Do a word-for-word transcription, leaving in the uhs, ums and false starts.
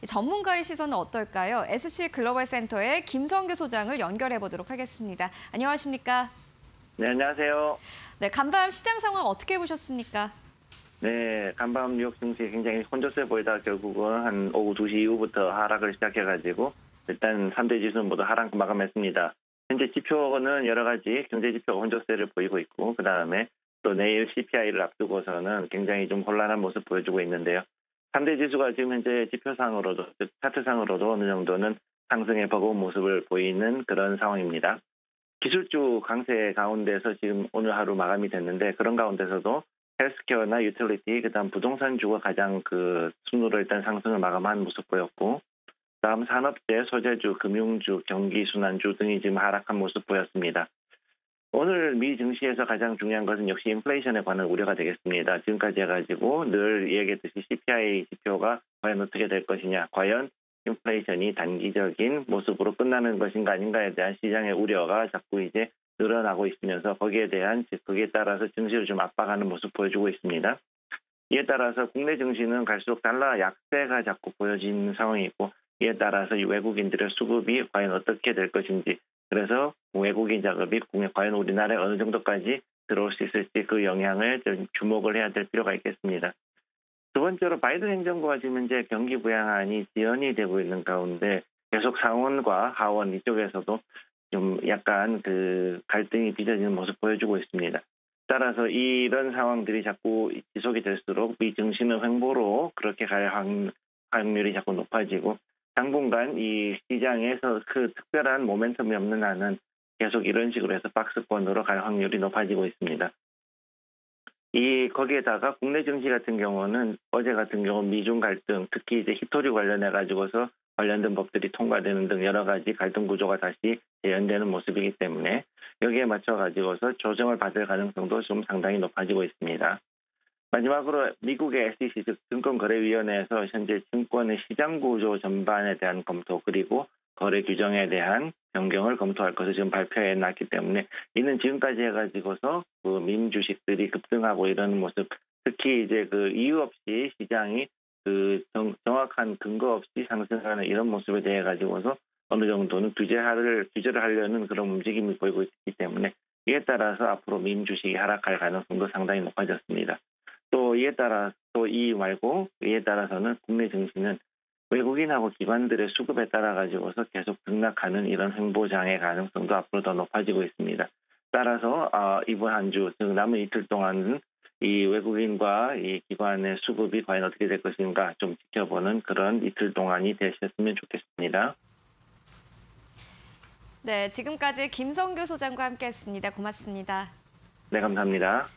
전문가의 시선은 어떨까요? 에스씨 글로벌 센터의 김성규 소장을 연결해 보도록 하겠습니다. 안녕하십니까? 네, 안녕하세요. 네, 간밤 시장 상황 어떻게 보셨습니까? 네, 간밤 뉴욕 증시 굉장히 혼조세 보이다가 결국은 한 오후 두 시 이후부터 하락을 시작해가지고 일단 삼 대 지수는 모두 하락 마감했습니다. 현재 지표는 여러 가지 경제 지표가 혼조세를 보이고 있고, 그 다음에 또 내일 씨피아이를 앞두고서는 굉장히 좀 혼란한 모습 보여주고 있는데요. 삼 대 지수가 지금 현재 지표상으로도, 즉 차트상으로도 어느 정도는 상승의 버거운 모습을 보이는 그런 상황입니다. 기술주 강세 가운데서 지금 오늘 하루 마감이 됐는데, 그런 가운데서도 헬스케어나 유틸리티, 그다음 부동산주가 가장 그 순으로 일단 상승을 마감한 모습 보였고, 다음 산업재, 소재주, 금융주, 경기순환주 등이 지금 하락한 모습 보였습니다. 오늘 미 증시에서 가장 중요한 것은 역시 인플레이션에 관한 우려가 되겠습니다. 지금까지 해가지고 늘 얘기했듯이 씨피아이 지표가 과연 어떻게 될 것이냐, 과연 인플레이션이 단기적인 모습으로 끝나는 것인가 아닌가에 대한 시장의 우려가 자꾸 이제 늘어나고 있으면서 거기에 대한 거기에 따라서 증시를 좀 압박하는 모습 보여주고 있습니다. 이에 따라서 국내 증시는 갈수록 달러 약세가 자꾸 보여지는 상황이고, 이에 따라서 이 외국인들의 수급이 과연 어떻게 될 것인지, 그래서 외국인 자금이 과연 우리나라에 어느 정도까지 들어올 수 있을지 그 영향을 좀 주목을 해야 될 필요가 있겠습니다. 두 번째로 바이든 행정부가 지금 현재 경기 부양안이 지연이 되고 있는 가운데 계속 상원과 하원 이쪽에서도 좀 약간 그 갈등이 빚어지는 모습 보여주고 있습니다. 따라서 이런 상황들이 자꾸 지속이 될수록 미 증시는 횡보로 그렇게 갈 확률이 자꾸 높아지고, 당분간 이 시장에서 그 특별한 모멘텀이 없는 한은 계속 이런 식으로 해서 박스권으로 갈 확률이 높아지고 있습니다. 이 거기에다가 국내 증시 같은 경우는 어제 같은 경우 미중 갈등, 특히 이제 히토류 관련해 가지고서 관련된 법들이 통과되는 등 여러 가지 갈등 구조가 다시 재현되는 모습이기 때문에 여기에 맞춰 가지고서 조정을 받을 가능성도 좀 상당히 높아지고 있습니다. 마지막으로 미국의 에스이씨, 즉 증권거래위원회에서 현재 증권의 시장 구조 전반에 대한 검토, 그리고 거래 규정에 대한 변경을 검토할 것을 지금 발표해 놨기 때문에, 이는 지금까지 해가지고서 그 민주식들이 급등하고 이러는 모습, 특히 이제 그 이유 없이 시장이 그 정, 정확한 근거 없이 상승하는 이런 모습에 대해 가지고서 어느 정도는 규제를 규제를 하려는 그런 움직임이 보이고 있기 때문에, 이에 따라서 앞으로 민주식이 하락할 가능성도 상당히 높아졌습니다. 또 이에 따라 또 이 말고 이에 따라서는 국내 증시는 외국인하고 기관들의 수급에 따라 가지고서 계속 등락하는 이런 횡보장의 가능성도 앞으로 더 높아지고 있습니다. 따라서 어, 이번 한 주, 즉 남은 이틀 동안은 이 외국인과 이 기관의 수급이 과연 어떻게 될 것인가 좀 지켜보는 그런 이틀 동안이 되셨으면 좋겠습니다. 네, 지금까지 김성규 소장과 함께했습니다. 고맙습니다. 네, 감사합니다.